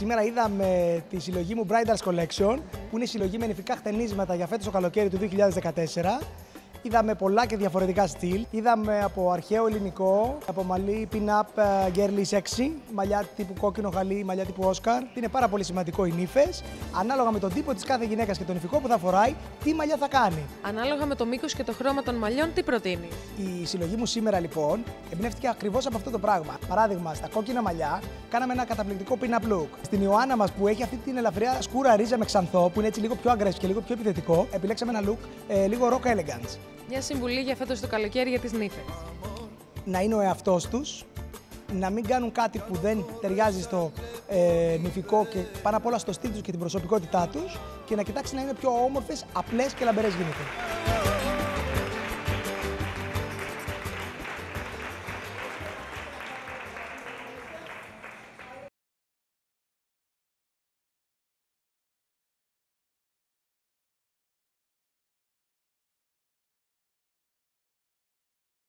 Σήμερα είδαμε τη συλλογή μου Bridals Collection, που είναι συλλογή με νηφικά χτενίσματα για φέτος το καλοκαίρι του 2014. Είδαμε πολλά και διαφορετικά στυλ. Είδαμε από αρχαίο ελληνικό, από μαλλί pin-up girly sexy, μαλλιά τύπου κόκκινο χαλί, μαλλιά τύπου Oscar. Είναι πάρα πολύ σημαντικό οι νύφες. Ανάλογα με τον τύπο της κάθε γυναίκας και τον νηφικό που θα φοράει, τι μαλλιά θα κάνει. Ανάλογα με το μήκος και το χρώμα των μαλλιών, τι προτείνει. Η συλλογή μου σήμερα λοιπόν εμπνεύστηκε ακριβώς από αυτό το πράγμα. Παράδειγμα, στα κόκκινα μαλλιά κάναμε ένα καταπληκτικό pin-up look. Στην Ιωάννα μας που έχει αυτή την ελαφριά σκούρα ρίζα με ξανθό, που είναι έτσι λίγο πιο aggressive και λίγο πιο επιθετικό, επιλέξαμε ένα look λίγο rock elegance. Μια συμβουλή για φέτος το καλοκαίρι για τις νύφες. Να είναι ο εαυτός τους, να μην κάνουν κάτι που δεν ταιριάζει στο νηφικό και πάνω απ' όλα στο στυλ τους και την προσωπικότητά τους και να κοιτάξουν να είναι πιο όμορφες, απλές και λαμπερές γυναίκες.